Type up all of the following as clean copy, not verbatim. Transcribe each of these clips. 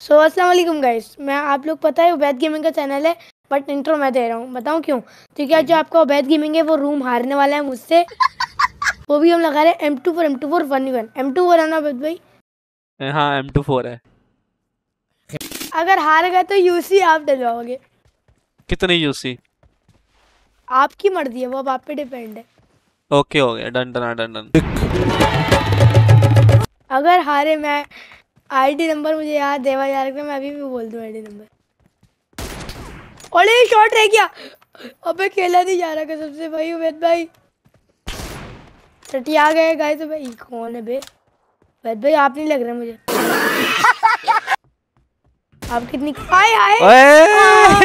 सो अस्सलाम वालेकुम गाइस, मैं आप लोग पता है उबैद गेमिंग का चैनल है, बट इंट्रो मैं दे रहा हूँ। बताऊँ क्यों? क्योंकि आज जो आपका उबैद गेमिंग है वो रूम हारने वाला है मुझसे। वो भी हम लगा रहे हैं M24 1v1। M24 है ना उबैद भाई? हाँ M24 है। अगर हार गए तो यूसी आप डलवाओगे। कितनी यूसी? आपकी मर्जी है, वो अब आप पे डिपेंड है। ओके हो गया, डन डन डन डन। अगर हारे मैं आईडी नंबर मुझे याद देवा यार का, मैं अभी भी बोल दूँ आईडी नंबर। अरे शॉट रह गया, अबे खेला नहीं जा रहा कसम से भाई। उबैद भाई टटी आ गए गाइस। तो भाई कौन है बे? उबैद भाई आप नहीं लग रहे मुझे। आप कितनी हाय हाय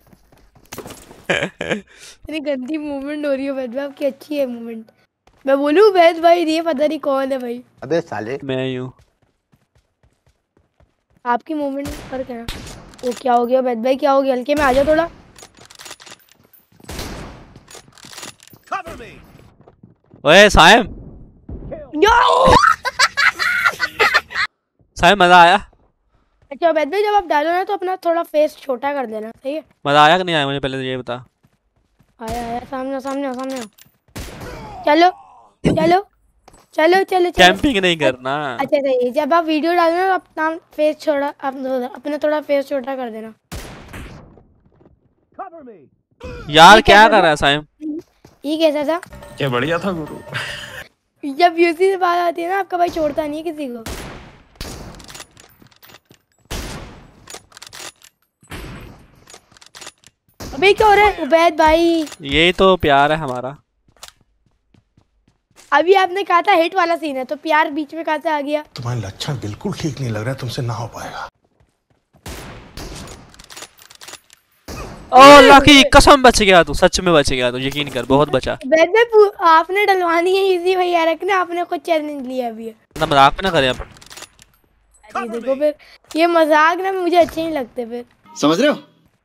इतनी गंदी मूवमेंट हो रही है उबैद भाई आपकी। अच्छी है मूवमेंट। मैं बोलूं उबैद भाई ये पता नहीं कौन है भाई। अबे साले मैं ही हूँ। आपकी मूवमेंट में फर्क है ना। वो क्या हो गया उबैद भाई, क्या हो गया? हल्के में आ जाओ थोड़ा। ओए साइम, साइम मजा आया? अच्छा उबैद भाई जब आप डालो ना तो अपना थोड़ा फेस छोटा कर देना, सही है? मजा आया कि नहीं आया मुझे पहले तो ये बता। आया आया, सामने सामने सामने। चलो चलो चलो चलो चलो। कैंपिंग नहीं करना। अच्छा सही है, जब आप वीडियो डालो ना अपना फेस छोटा, अपना थोड़ा फेस छोटा कर देना। यार क्या कर रहा है साइम? ये कैसा था? क्या बढ़िया था गुरु। जब यूसी से बात आती है ना आपका भाई छोड़ता नहीं है किसी को। अबे क्या हो रहा है उबैद भाई? यही तो प्यार है हमारा। अभी आपने कहा था हिट वाला सीन है, तो प्यार बीच में कहाँ से आ गया? तुम्हारे लक्षण बिल्कुल ठीक नहीं लग रहा है, तुमसे ना हो पाएगा। ओ लकी, कसम बच गया तू, सच में बच गया तू, यकीन कर बहुत बचा। वैसे आपने डलवानी है इजी भैया रखना, आपने कुछ चैलेंज लिया अभी है ना मजाक ना करे अब। अरे देखो फिर ये मजाक ना मुझे अच्छे नहीं लगते फिर, समझ रहे हो?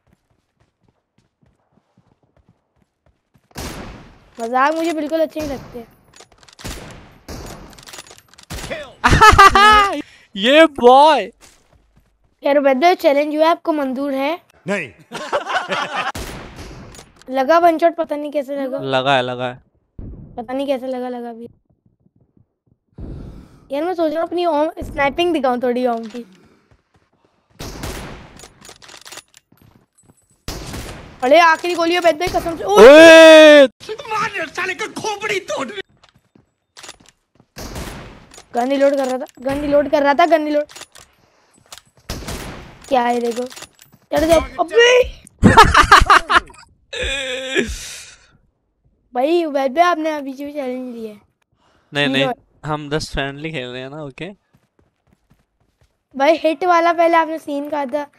मजाक मुझे बिल्कुल अच्छे नहीं लगते। ये बॉय यार वैसे चैलेंज हुआ आपको मंजूर है? नहीं। लगा वन शॉट? पता नहीं कैसे लगा। लगा है पता नहीं कैसे लगा भी। यार मैं सोच रहा हूँ अपनी ओम स्नाइपिंग दिखाऊं थोड़ी ओम की। अरे आखिरी गोली है बैठ कसम से। ओए मार साले का खोपड़ी तोड़। गन रिलोड कर रहा था गन रिलोड। क्या है देखो, चढ़ जाओ। अबे भाई वैसे आपने अभी जो चैलेंज लिया है। नहीं हम 10 फ्रेंडली खेल रहे हैं ना। ओके भाई हिट वाला पहले आपने सीन कहा था।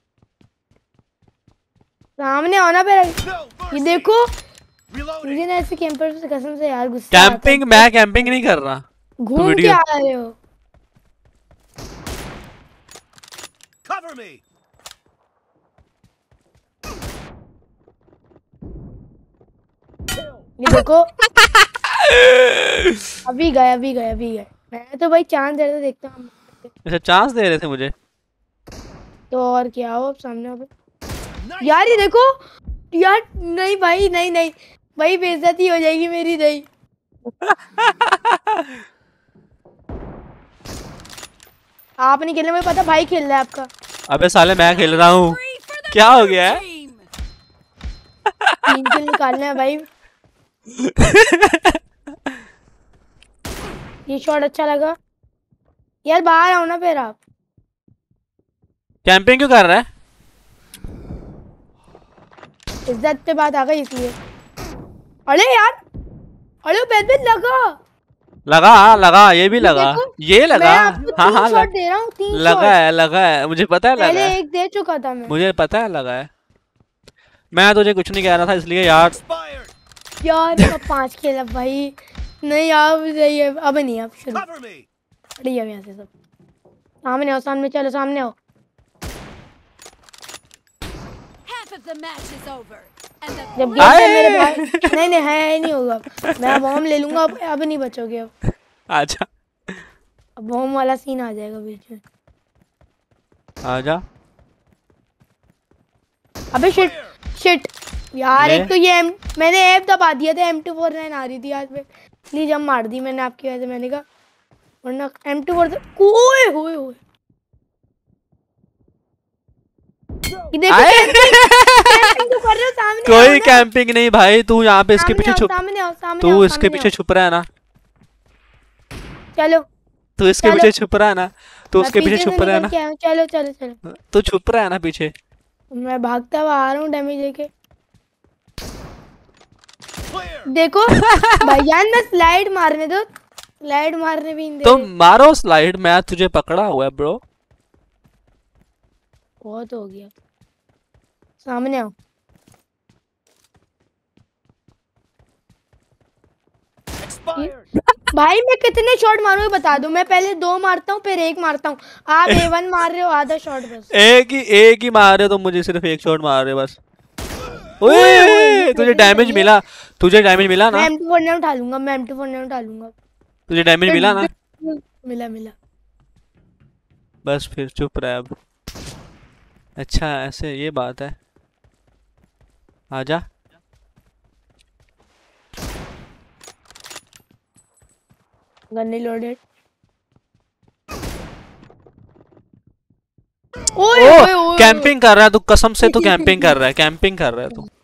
सामने आना पे ये देखो। मुझे ना ऐसे कैंपर से कसम से यार गुस्सा आता है। कैंपिंग, मैं कैंपिंग नहीं कर रहा। घूम के आ रहे हो। Cover me. ये देखो अभी गए। मैं तो भाई चांस दे रहा था, देखता हूँ। अच्छा चांस दे रहे थे मुझे तो और क्या हो अब सामने हो यार। ये देखो यार, नहीं भाई नहीं भाई बेइज्जती हो जाएगी मेरी। नहीं आप नहीं खेलना मुझे पता, भाई खेल रहा है आपका। अबे साले मैं खेल रहा हूँ, क्या हो गया है? 3 किल निकालना है भाई। ये शॉट अच्छा लगा यार। बाहर आओ ना फिर आप। कैंपिंग क्यों कर रहा है? इज्जत पे बात आ गई इसलिए। अरे यार, अरे बैट लगा ये भी लगा, ये लगा। हाँ शॉट दे रहा हूँ, 3 लगा है मुझे पता है। पहले एक दे चुका था मैं, मुझे पता है लगा है। मैं तुझे कुछ नहीं कह रहा था इसलिए यार। यार 5 खेला भाई। नहीं आप सही है, अब नहीं आप शुरू। अरे यहाँ से सब सामने आओ, सामने चलो, सामने आओ। जब गेम पे मेरे भाई नहीं है नहीं होगा। मैं बॉम्ब ले लूंगा, अब नहीं बचोगे अब। अच्छा अब बॉम्ब वाला सीन आ जाएगा बीच में। आजा। अबे शिट शिट यार, ले। एक तो ये मैंने ऐप दबा दिया था, M249 आ रही थी आज पे, इसलिए जब मार दी मैंने आपकी वजह से, मैंने कहा वरना M249 ओए होए होए। ये देखो कैंपिंग तो कर रहे हो, सामने आओ कोई ना। कैंपिंग नहीं भाई, तू यहाँ पे इसके सामने पीछे आओ, छुप, सामने आओ, सामने तू आओ, इसके सामने पीछे आओ। छुप रहा है ना, चलो तू इसके चलो, पीछे छुप रहा है ना, तू मैं उसके पीछे पीछे से छुप रहा है निकल ना, के आया हूँ। चलो चलो चलो, तू छुप रहा है ना पीछे। मैं भागता हुआ आ रहा हूँ डैमेज लेके। Clear. देखो भाईजान, मैं स्लाइड मारने दो, स्लाइड मारने भी नहीं दे तो रहे। मारो स्लाइड, मैं तुझे पकड़ा हुआ है ब्रो। बहुत हो गया, सामने आओ। Expired. भाई मैं कितने शॉट मारूं बता दो, मैं पहले 2 मारता हूँ फिर 1 मारता हूँ, आप A1 मार रहे हो आधा शॉट बस। एक ही मार रहे हो, तो मुझे सिर्फ एक शॉट मार रहे हो बस। ओए, ओए ये तुझे सही डैमेज है। मिला, तुझे डैमेज मिला मैं ना, M249 उठा लूंगा, मैं M249 उठा लूंगा। तुझे डैमेज मिला ना, मिला मिला। बस फिर चुप रहा अब। अच्छा ऐसे ये बात है, आजा। Gun loaded. ओए ओए ओ ओए, कैंपिंग कर रहा है तू, कसम से तू कैंपिंग कर रहा है, कैंपिंग कर रहा है तू।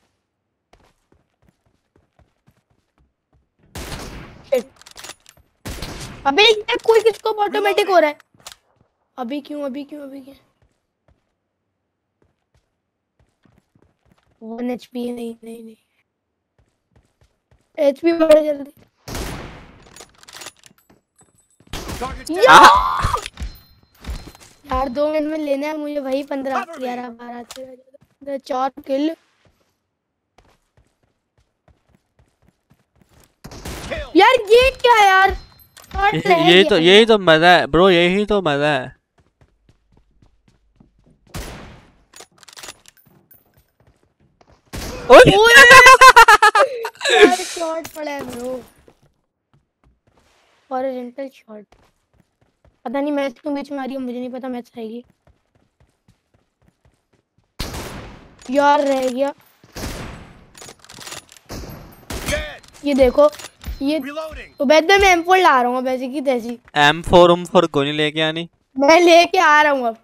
अबे ये कोई किसको ऑटोमेटिक हो रहा है, अभी क्यों अभी क्यों अभी क्यों। 1 HP, नहीं नहीं नहीं, HP बढ़े जल्दी। Target's या! down. यार 2 मिनट में लेना है मुझे वही 15 11 12 13 4 किल। Kill. यार ये क्या है यार, शॉट रह यही गया तो, यही तो मजा है ब्रो, यही तो मजा है। ओए ओए यार शॉट पड़ा है ब्रो, हॉरिजॉन्टल शॉट। पता नहीं मैच क्यों बीच में आ रही है, मुझे नहीं पता मैच आएगी। यार रह गया, Dead. ये देखो ये। Reloading. तो बैठ मैं M4 ला रहा हूँ अब ऐसी की तैसी, M4 कोई नहीं लेके आनी। मैं लेके आ रहा हूँ अब।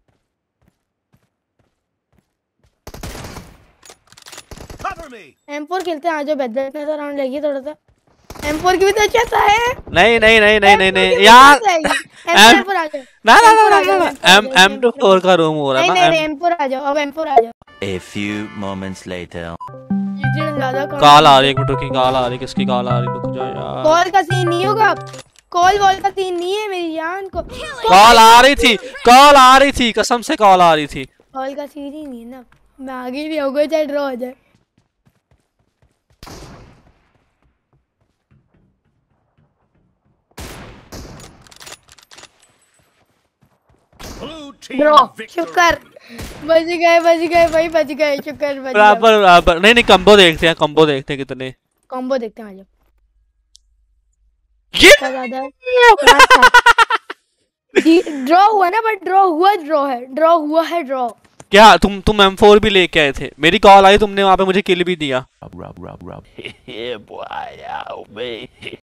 Cover me. M4 खेलते हैं, आ जाओ बैठ बैठ, तो राउंड लगी थोड़ा सा। M4 की भी तो अच्छा है। नहीं नहीं नहीं नहीं नहीं M4 नहीं की भी यार, अच्छा है। M M4 आ जाओ, ना ना M4 ना आ जाओ, ना M4 आ जाओ, M24 का रूम हो रहा नहीं है नहीं ना। नहीं, M4 आ जाओ, अब M4 आ जाओ। A few moments later. ज्यादा कॉल आ रही है, एक मिनट रुकी, कॉल आ रही है, किसकी कॉल आ रही है, रुक जा यार। कॉल का सीन नहीं होगा, कॉल वॉल का सीन नहीं है मेरी जान को। कॉल आ रही थी, कॉल आ रही थी, कसम से कॉल आ रही थी। कॉल का सीन ही नहीं है ना, मैं आगे भी होगा चाहे ड्रॉ हो जाए। Blue team draw, victory. शुक्र बच गए भाई, बच गए, शुक्र बच गए। बराबर बराबर, नहीं नहीं कंबो देखते हैं, कंबो देखते हैं कितने। कॉम्बो देखते हैं, आ जाओ। ये क्या ज्यादा ड्रॉ हुआ ना, बट ड्रॉ हुआ, ड्रॉ है, ड्रॉ हुआ है, ड्रॉ। क्या तुम M4 भी लेके आए थे, मेरी कॉल आई, तुमने वहां पे मुझे किल भी दिया। Yeah, boy, yeah, me.